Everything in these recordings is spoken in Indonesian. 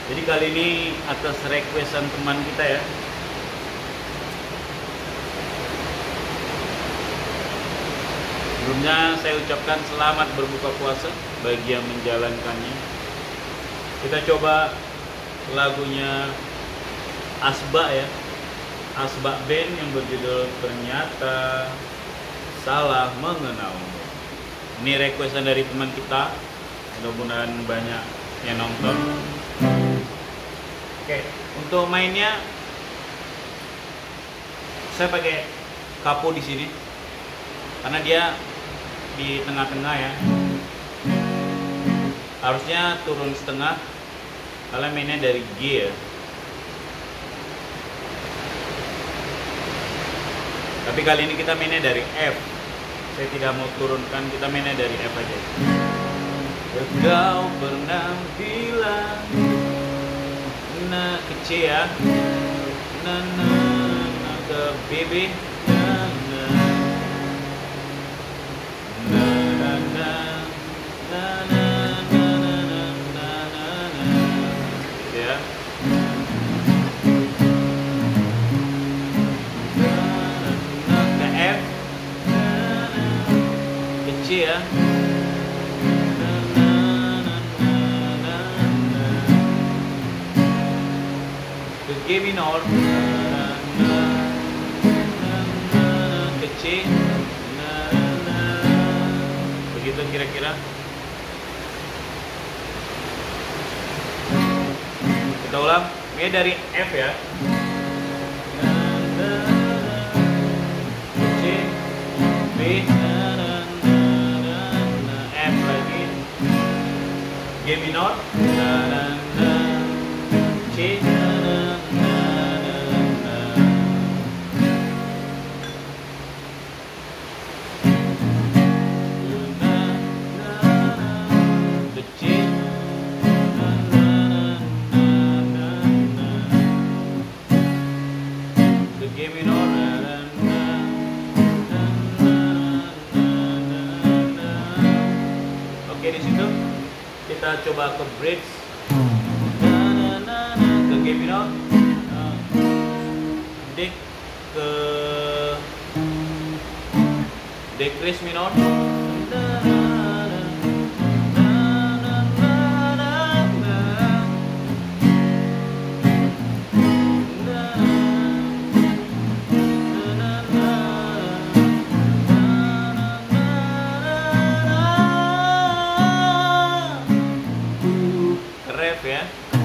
Jadi kali ini atas requestan teman kita ya. Sebelumnya saya ucapkan selamat berbuka puasa bagi yang menjalankannya. Kita coba lagunya Asba ya. Asba Band yang berjudul Ternyata Salah Mengenalmu. Ini requestan dari teman kita. Mudah-mudahan banyak yang nonton. Oke, untuk mainnya saya pakai kapo di sini karena dia di tengah-tengah ya. Harusnya turun setengah karena mainnya dari G ya. Tapi kali ini kita mainnya dari F. Saya tidak mau turunkan, kita mainnya dari F aja. Kau pernah bilang ke C ya, ke BB, ya. Ke F, ke C ya. G minor ke C, begitu kira-kira. Kita ulang, ini dari F ya, C, B, F lagi, G minor, C, G minor. Oke, di situ kita coba ke bridge ke G minor, D ke decrease minor, ref ya.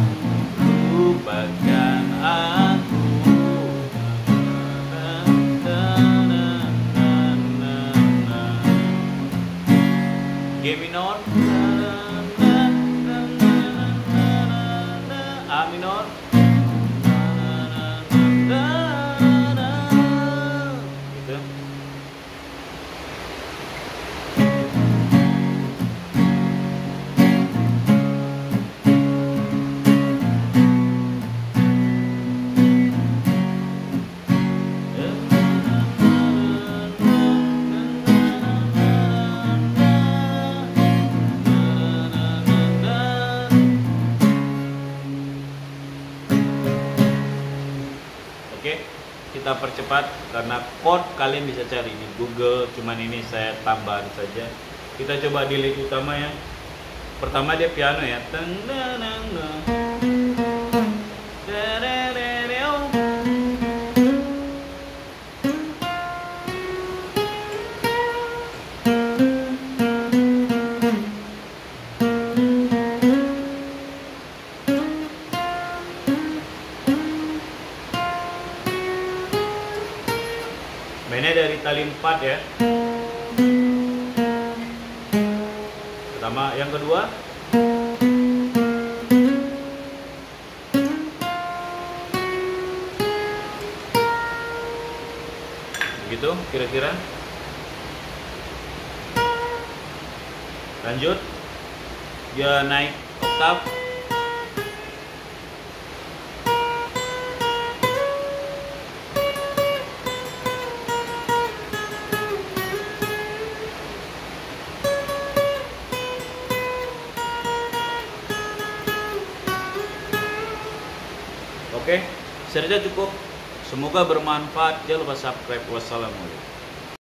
Lupakan aku, G minor, A minor, gitu. Oke, kita percepat karena chord kalian bisa cari di Google, cuman ini saya tambahan saja. Kita coba di lick utama ya. Pertama dia piano ya. Mainnya dari tali 4 ya. Pertama, yang kedua begitu kira-kira. Lanjut, dia naik oktav. Oke, saya rasa cukup. Semoga bermanfaat. Jangan lupa subscribe. Wassalamualaikum.